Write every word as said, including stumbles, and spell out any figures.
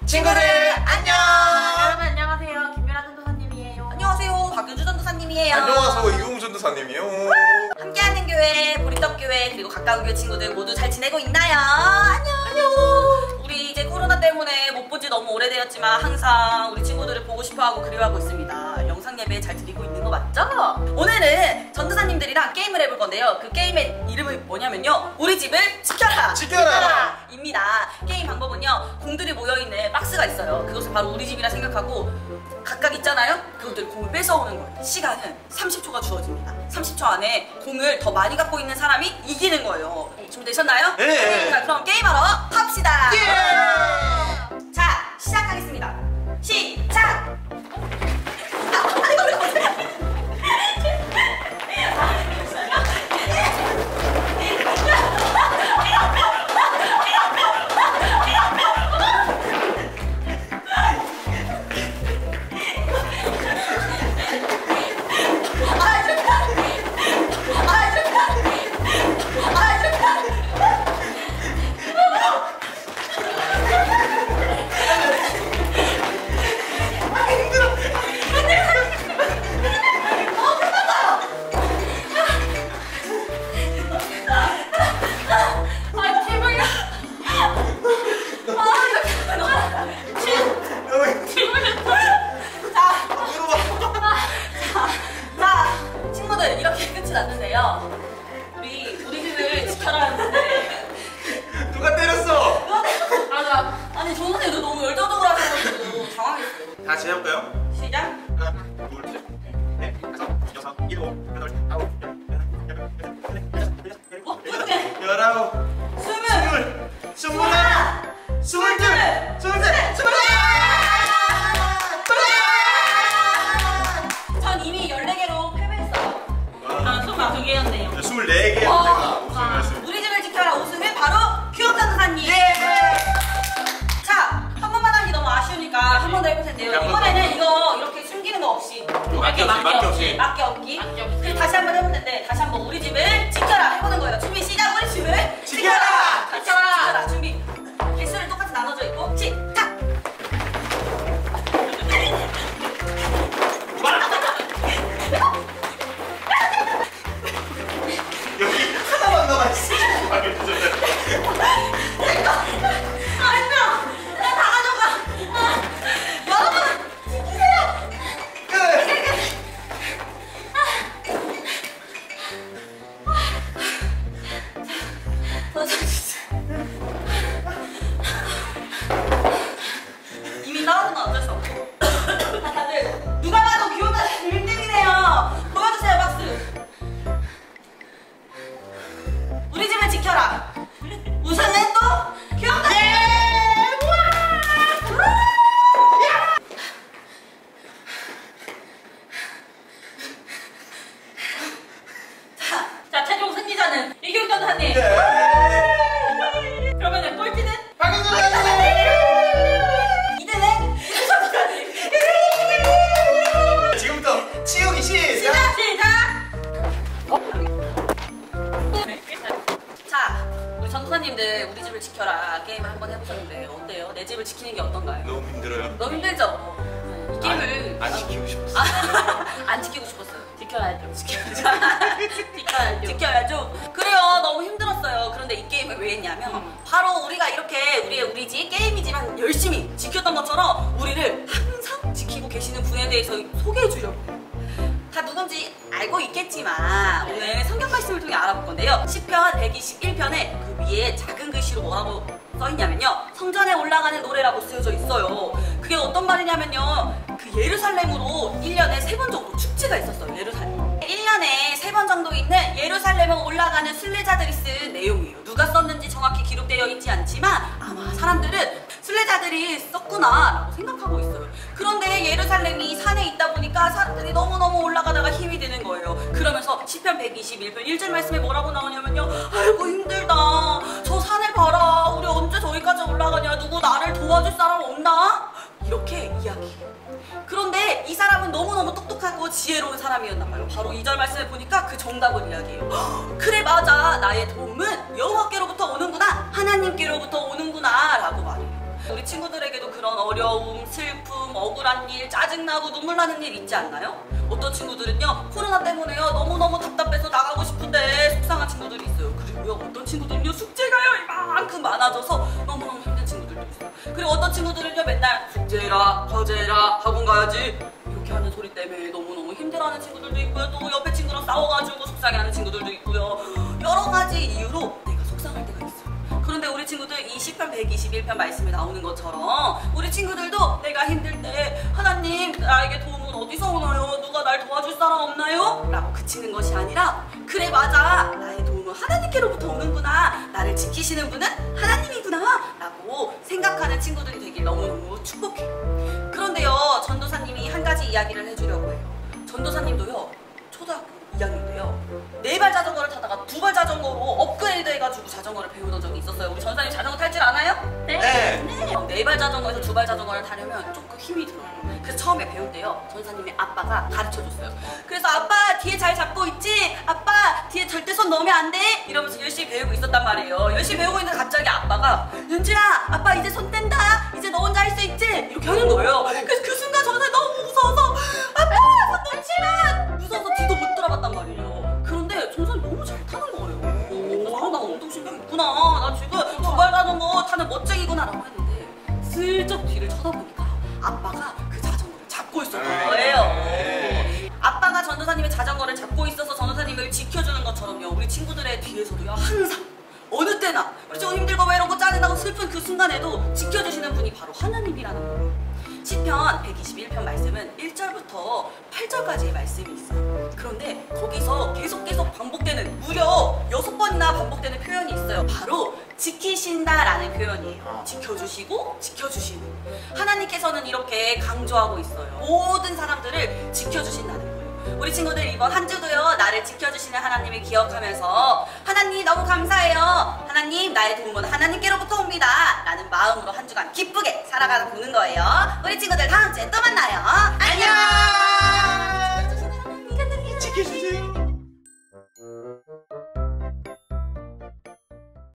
친구들 안녕! 여러분 안녕하세요. 김유라 전도사님이에요. 안녕하세요. 박윤주 전도사님이에요. 안녕하세요. 이웅 전도사님이요. 함께하는 교회, 보리떡교회 그리고 가까운 교회 친구들 모두 잘 지내고 있나요? 안녕. 안녕. 우리 이제 코로나 때문에 못 본 지 너무 오래되었지만 항상 우리 친구들을 보고 싶어하고 그리워하고 있습니다. 영상 예배 잘 드리고 있는 거 맞죠? 오늘은 전도사님들이랑 게임을 해볼 건데요. 그 게임의 이름이 뭐냐면요. 우리 집을 지켜라! 지켜라! 입니다. 게임 방법은요. 공들이 모여있는 박스가 있어요. 그것을 바로 우리 집이라 생각하고 각각 있잖아요? 그것들 공을 뺏어오는 거예요. 시간은 삼십 초가 주어집니다. 삼십 초 안에 공을 더 많이 갖고 있는 사람이 이기는 거예요. 준비되셨나요? 네. 자, 그럼 게임하러 갑시다. 예! 자, 시작하겠습니다. 시작! 아, 아니, 이거 왜 어떡해? 났는데요. 우리 우리 집을 지켜라 하는데 누가 때렸어? 누가 때렸어? 맞아. 아니 저 선생님도 너무 열정적으로 하셔가지고 당황했어요. 다 재볼까요? 시작. 하나, 둘, 셋, 넷, 다섯, 여섯, 일곱, 여덟, 아홉, 열, 열아홉, 스물, 스물, 스물하나, 스물둘, 스물셋, 스물넷! 전 이미 열네 개로 패배했어요. 아, 스물두 개였네요. 스물네 개. 우리 집을 지켜라 우승은 바로 규영 전도사님. 예! 자, 한 번만 하기 너무 아쉬우니까 한 번 더 해볼 텐데요. 네, 이번에는 이거 이렇게 숨기는 거 없이 맞게 없이, 맞게 없이. 맞게 없기. 맞게 없기. 그리고 다시 한 번 해볼 텐데 다시 한 번 우리 집을 지켜라 해보는 거예요. 준비 시작. 우리 집을 지켜라! 지켜라. 지켜라. 준비. 개수는 똑같이 나눠져 있고 시작. 여기 하나만 남아있어. 아, 아 힘들어. 나 다 가져가. 아, 여러분 지키세요. 끝! 이미 나오는 건 어쩔 수 없고. 자, 다들 누가 봐도 귀여운 일 등이네요. 보여주세요 박수. 우리 집을 지켜라. 우승은 또 귀엽다. 자, 자 최종 승리자는 이규영 전도사님. 그러면 꼴찌는 박윤주 이 등은 이규영 전도사님. 지금부터 치우기 시작! 시작 시작. 자, 우리 전도사님들 우리 집을 지켜라 게임을 한번 해보셨는데 어때요? 내 집을 지키는 게 어떤가요? 너무 힘들어요. 너무 힘들죠? 이 게임을 안, 안 지키고 싶었어. 아, 안 지키고 싶었어요. 지켜야죠. 지켜야죠. 지켜야죠. 지켜야죠. 그래요. 너무 힘들었어요. 그런데 이 게임을 왜 했냐면 음. 바로 우리가 이렇게 우리의 우리 집 게임이지만 열심히 지켰던 것처럼 우리를 항상 지키고 계시는 분에 대해서 소개해 주려고. 다 누군지 알고 있겠지만 오늘 성경 말씀을 통해 알아볼 건데요. 시편 백이십일 편에 그 위에 작은 글씨로 뭐라고 써있냐면요. 성전에 올라가는 노래라고 쓰여져 있어요. 그게 어떤 말이냐면요. 그 예루살렘으로 일 년에 세 번 정도 축제가 있었어요. 예루살렘. 일 년에 세 번 정도 있는 예루살렘을 올라가는 순례자들이 쓴 내용이에요. 누가 썼는지 정확히 기록되어 있지 않지만 아마 사람들은 순례자들이 썼구나 라고 생각하고 있어요. 그런데 예루살렘이 산에 있다 보니까 사람들이 너무너무 올라가다가 힘이 드는 거예요. 그러면서 시편 백이십일 편 일 절 말씀에 뭐라고 나오냐면요. 아이고 힘들다. 저 산을 봐라. 우리 언제 저기까지 올라가냐. 누구 나를 도와줄 사람 없나? 이렇게 이야기해요. 그런데 이 사람은 너무너무 똑똑하고 지혜로운 사람이었나봐요. 바로 이 절 말씀을 보니까 그 정답을 이야기해요. 그래 맞아. 나의 도움은 여호와께로부터 오는구나. 하나님께로부터 오는구나 라고 말해요. 우리 친구들에게도 그런 어려움, 슬픔, 억울한 일, 짜증나고 눈물 나는 일 있지 않나요? 어떤 친구들은요 코로나 때문에요 너무너무 답답해서 나가고 싶은데 속상한 친구들이 있어요. 그리고요 어떤 친구들은요 숙제가요 이만큼 많아져서 너무너무 힘든 친구들도 있어요. 그리고 어떤 친구들은요 맨날 숙제해라 과제해라 학원 가야지 이렇게 하는 소리 때문에 너무너무 힘들어하는 친구들도 있고요. 또 옆에 친구랑 싸워가지고 속상해하는 친구들도 있고요. 여러 가지 이유로 내가 속상할 때가 있어요. 그런데 우리 친구들 이 시편 백이십일 편 말씀에 나오는 것처럼 우리 친구들도 내가 힘들 때 하나님 나에게 도움은 어디서 오나요? 누가 날 도와줄 사람 없나요? 라고 그치는 것이 아니라 그래 맞아 나의 도움은 하나님께로부터 오는구나 나를 지키시는 분은 하나님이구나 라고 생각하는 친구들이 되길 너무너무 축복해요. 그런데요 전도사님이 한 가지 이야기를 해주려고 해요. 전도사님도요 초등학교 이 학년 때요 네 발 자전거를 타다가 두 발 자전거로 업그레이드 해가지고 자전거를 배우던 적이 있었어요. 우리 전도사님 자전거 탈 줄 아나요? 네. 네. 네 발 자전거에서 두 발 자전거를 타려면 조금 힘이 들어요. 그래서 처음에 배울 때요 전사님의 아빠가 가르쳐줬어요. 그래서 아빠 뒤에 잘 잡고 있지? 아빠 뒤에 절대 손 넣으면 안 돼? 이러면서 열심히 배우고 있었단 말이에요. 열심히 배우고 있는데 갑자기 아빠가 윤주야 아빠 이제 손 뗀다 이제 너 혼자 할 수 있지? 이렇게 하는 거예요. 그래서 그 순간 전사님 너무 무서워서 아빠 손 놓지 마! 무서워서 뒤도 못 돌아봤단 말이에요. 그런데 전사님 너무 잘 타는 거예요. 어, 나 운동신경 있구나 나 지금 두 발 자전거 타는 멋쟁이구나 라고 했는데 슬쩍 뒤를 쳐다보니까 아빠가 그 자전거를 잡고 있었던 거예요. 네. 아빠가 전도사님의 자전거를 잡고 있어서 전도사님을 지켜주는 것처럼요 우리 친구들의 뒤에서도요 항상 어느 때나 우리 친구 힘들고 외롭고 짜증나고 슬픈 그 순간에도 지켜주시는 분이 바로 하나님이라는 거예요. 시편 백이십일 편 말씀은 일 절부터 팔 절까지의 말씀이 있어요. 그런데 거기서 계속 계속 반복되는 무려 여섯 번이나 반복되는 표현이 있어요. 바로 지키신다라는 표현이에요. 지켜주시고 지켜주시는 하나님께서는 이렇게 강조하고 있어요. 모든 사람들을 지켜주신다는 거예요. 우리 친구들 이번 한 주도요 나를 지켜주시는 하나님을 기억하면서 하나님 너무 감사해요. 하나님 나의 도움은 하나님께로부터 옵니다 라는 마음으로 한 주간 기쁘게 살아가는 보는 거예요. 우리 친구들 다음 주에 또 만나요. 안녕.